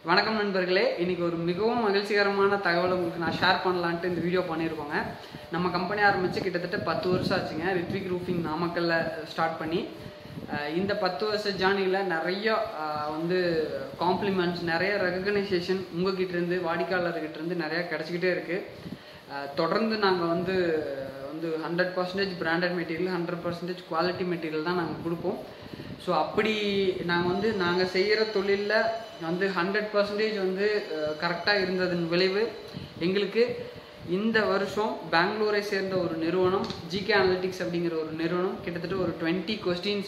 வணக்கம் நண்பர்களே, இன்னைக்கு ஒரு மிகவும் மகிழ்ச்சிகரமான தகவலை உங்களுக்கு நான் ஷேர் பண்ணலான்ட்டு இந்த வீடியோ பண்ணியிருக்கோங்க. நம்ம கம்பெனி ஆரம்பித்து கிட்டத்தட்ட 10 வருஷம் ஆச்சுங்க. ரித்விக் ரூஃபிங் நாமக்கல்ல ஸ்டார்ட் பண்ணி இந்த 10 வருஷ ஜேர்னியில் நிறைய காம்ப்ளிமெண்ட்ஸ், நிறைய ரெகக்னைசேஷன் உங்ககிட்டேருந்து வாடிக்கையாளர்கிட்டேருந்து நிறையா கிடச்சிக்கிட்டே இருக்குது. தொடர்ந்து நாங்கள் வந்து 100% பிராண்டட் மெட்டீரியல், 100% குவாலிட்டி மெட்டீரியல் தான் நாங்கள் கொடுப்போம். ஸோ அப்படி நாங்கள் செய்கிற தொழிலில் 100% கரெக்டாக இருந்ததன் விளைவு எங்களுக்கு இந்த வருஷம் பெங்களூரை சேர்ந்த ஒரு நிறுவனம், ஜிகே அனலிட்டிக்ஸ் அப்படிங்கிற ஒரு நிறுவனம், கிட்டத்தட்ட ஒரு 20 கொஸ்டின்ஸ்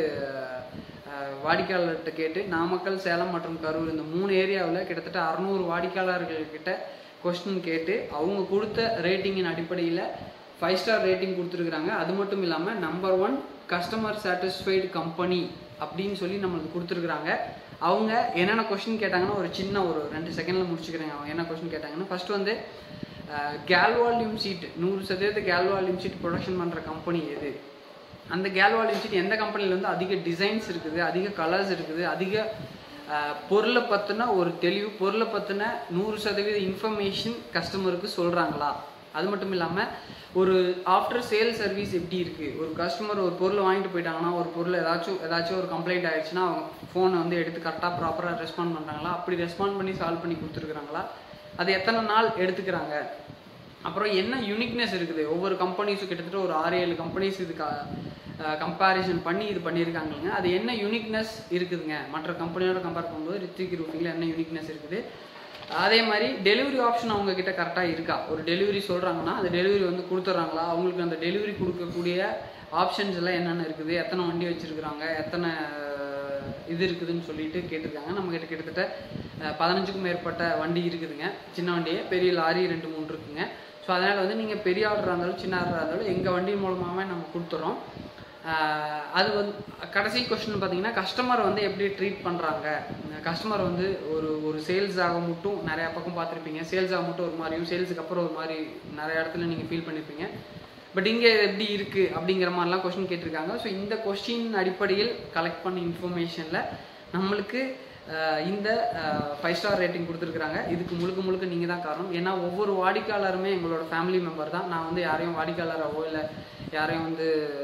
வாடிக்கையாளர்கிட்ட கேட்டு, நாமக்கல், சேலம் மற்றும் கரூர் இந்த 3 ஏரியாவில் கிட்டத்தட்ட 600 வாடிக்கையாளர்கள்கிட்ட கொஸ்டின் கேட்டு அவங்க கொடுத்த ரேட்டிங்கின் அடிப்படையில் 5 ஸ்டார் ரேட்டிங் கொடுத்துருக்குறாங்க. அது மட்டும் இல்லாமல் நம்பர் 1 கஸ்டமர் சாட்டிஸ்ஃபைடு கம்பெனி அப்படின்னு சொல்லி நம்மளுக்கு கொடுத்துருக்குறாங்க. அவங்க என்னென்ன கொஸ்டின் கேட்டாங்கன்னா ஒரு 2 செகண்டில் முடிச்சுக்கிறேங்க. அவங்க என்ன கொஸ்டின் கேட்டாங்கன்னா, first gel volume seat 100% gel volume seat production பண்ணுற கம்பெனி எது, அந்த கேல் வால்யூம் சீட் எந்த கம்பெனியில் அதிக டிசைன்ஸ் இருக்குது, அதிக கலர்ஸ் இருக்குது, அதிக பொருளை பற்றின ஒரு தெளிவு, பொருளை பற்றின 100% இன்ஃபர்மேஷன் கஸ்டமருக்கு சொல்கிறாங்களா. அது மட்டும் இல்லாமல் ஒரு ஆஃப்டர் சேல் சர்வீஸ் எப்படி இருக்குது, ஒரு கஸ்டமர் ஒரு பொருளை வாங்கிட்டு போயிட்டாங்கன்னா, ஒரு பொருள் ஏதாச்சும் ஒரு கம்ப்ளைண்ட் ஆகிடுச்சுன்னா அவங்க ஃபோனை எடுத்து கரெக்டாக ப்ராப்பராக ரெஸ்பாண்ட் பண்ணுறாங்களா, அப்படி ரெஸ்பாண்ட் பண்ணி சால்வ் பண்ணி கொடுத்துருக்குறாங்களா, அது எத்தனை நாள் எடுத்துக்கிறாங்க, அப்புறம் என்ன யூனிக்னஸ் இருக்குது. ஒவ்வொரு கம்பெனிஸும் கிட்டத்தட்ட ஒரு 6-7 கம்பெனிஸ் இதுக்கு கம்பேரிசன் பண்ணி இது பண்ணியிருக்காங்க. அது என்ன யூனிக்னஸ் இருக்குதுங்க, மற்ற கம்பெனியோட கம்பேர் பண்ணும்போது ரித்விக் ரூஃபிங்கில் என்ன யூனிக்னஸ் இருக்குது. அதே மாதிரி டெலிவரி ஆப்ஷன் அவங்கக்கிட்ட கரெக்டாக இருக்கா, ஒரு டெலிவரி சொல்கிறாங்கன்னா அந்த டெலிவரி கொடுத்துட்றாங்களா, அவங்களுக்கு அந்த டெலிவரி கொடுக்கக்கூடிய ஆப்ஷன்ஸ் எல்லாம் என்னென்ன இருக்குது, எத்தனை வண்டி வச்சுருக்குறாங்க, எத்தனை இது இருக்குதுன்னு சொல்லிட்டு கேட்டிருக்காங்க. நம்மக்கிட்ட கிட்டத்தட்ட 15க்கும் மேற்பட்ட வண்டி இருக்குதுங்க. சின்ன வண்டியே, பெரிய லாரி 2-3 இருக்குதுங்க. ஸோ அதனால் நீங்கள் பெரிய ஆர்டராக இருந்தாலும் சின்ன ஆர்டராக இருந்தாலும் எங்கள் வண்டி மூலமாகவே நம்ம கொடுத்துட்றோம். அது கடைசி கொஸ்டின் பார்த்தீங்கன்னா, கஸ்டமர் எப்படி ட்ரீட் பண்ணுறாங்க. கஸ்டமர் ஒரு சேல்ஸ் ஆக மட்டும் நிறையா பக்கம் பார்த்துருப்பீங்க, சேல்ஸ் ஆக மட்டும் ஒரு மாதிரியும், சேல்ஸுக்கு அப்புறம் ஒரு மாதிரி நிறைய இடத்துல நீங்கள் ஃபீல் பண்ணியிருப்பீங்க. பட் இங்கே எப்படி இருக்குது அப்படிங்கிற மாதிரிலாம் கொஸ்டின் கேட்டிருக்காங்க. ஸோ இந்த கொஸ்டின் அடிப்படையில் கலெக்ட் பண்ண இன்ஃபர்மேஷனில் நம்மளுக்கு இந்த 5 ஸ்டார் ரேட்டிங் கொடுத்துருக்குறாங்க. இதுக்கு முழுக்க நீங்கள் தான் காரணம். ஏன்னா ஒவ்வொரு வாடிக்கையாளருமே எங்களோட ஃபேமிலி மெம்பர் தான். நான் யாரையும் வாடிக்கையாளராகவோ இல்லை யாரையும்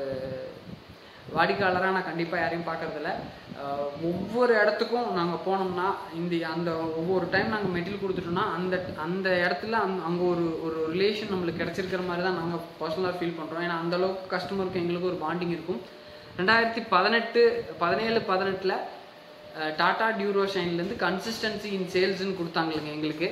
வாடிக்கையாளராக நான் கண்டிப்பாக யாரையும் பார்க்குறதில்ல. ஒவ்வொரு இடத்துக்கும் நாங்கள் போனோம்னா அந்த ஒவ்வொரு டைம் நாங்கள் மெட்டீரியல் கொடுத்துட்டோம்னா அந்த இடத்துல அங்கே ஒரு ரிலேஷன் நம்மளுக்கு கிடச்சிருக்கிற மாதிரி தான் நாங்கள் பர்சனலாக ஃபீல் பண்ணுறோம். ஏன்னா அந்தளவுக்கு கஸ்டமருக்கு எங்களுக்கு ஒரு பாண்டிங் இருக்கும். 2017-18 டாடா டியூரோ ஷைன்லேருந்து கன்சிஸ்டன்சி இன் சேல்ஸ்ன்னு கொடுத்தாங்களுங்க எங்களுக்கு.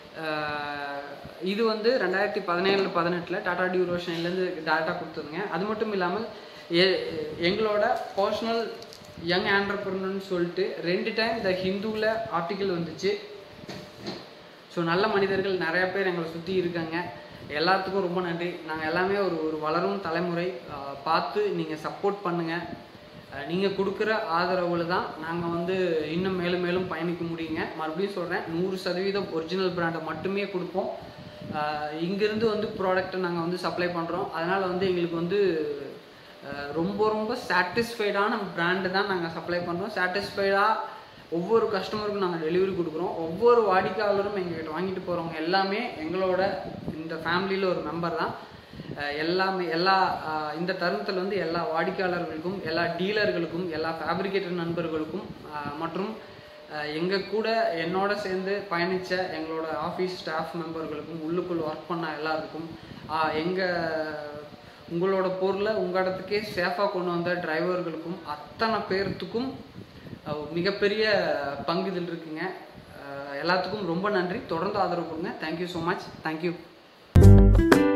இது 2017-18 டாடா டியூரோ ஷைன்லேருந்து டேட்டா கொடுத்ததுங்க. அது மட்டும் இல்லாமல் எங்களோட பர்சனல் யங் ஆண்டர்பிரனர்னு சொல்லிட்டு 2 டைம் த ஹிந்துவில் ஆர்டிக்கிள் வந்துச்சு. ஸோ நல்ல மனிதர்கள் நிறையா பேர் எங்களை சுற்றி இருக்காங்க. எல்லாத்துக்கும் ரொம்ப நன்றி. நாங்கள் எல்லாமே ஒரு வளரும் தலைமுறை. பார்த்து நீங்கள் சப்போர்ட் பண்ணுங்கள். நீங்கள் கொடுக்குற ஆதரவில் தான் நாங்கள் இன்னும் மேலும் மேலும் பயணிக்க முடியுங்க. மறுபடியும் சொல்கிறேன், 100% ஒரிஜினல் பிராண்டை மட்டுமே கொடுப்போம். இங்கேருந்து ப்ராடக்டை நாங்கள் சப்ளை பண்ணுறோம். அதனால் எங்களுக்கு ரொம்ப சாட்டிஸ்ஃபைடான பிராண்டு தான் நாங்கள் சப்ளை பண்ணுறோம். சாட்டிஸ்ஃபைடாக ஒவ்வொரு கஸ்டமருக்கும் நாங்கள் டெலிவரி கொடுக்குறோம். ஒவ்வொரு வாடிக்கையாளரும் எங்கள்கிட்ட வாங்கிட்டு போகிறவங்க எல்லாமே எங்களோட இந்த ஃபேமிலியில் ஒரு மெம்பர் தான். இந்த தருணத்தில் எல்லா வாடிக்கையாளர்களுக்கும், எல்லா டீலர்களுக்கும், எல்லா ஃபேப்ரிகேட்டர் நண்பர்களுக்கும் மற்றும் எங்கள் கூட என்னோட சேர்ந்து பயணித்த எங்களோட ஆஃபீஸ் ஸ்டாஃப் மெம்பர்களுக்கும், உள்ளுக்குள் ஒர்க் பண்ண எல்லாருக்கும், உங்களோட பொருளை உங்கள் இடத்துக்கே சேஃபாக கொண்டு வந்த டிரைவர்களுக்கும், அத்தனை பேர்த்துக்கும் மிகப்பெரிய பங்கு இதில் இருக்குங்க. எல்லாத்துக்கும் ரொம்ப நன்றி. தொடர்ந்து ஆதரவு கொடுங்க. Thank you so much. தேங்க்யூ.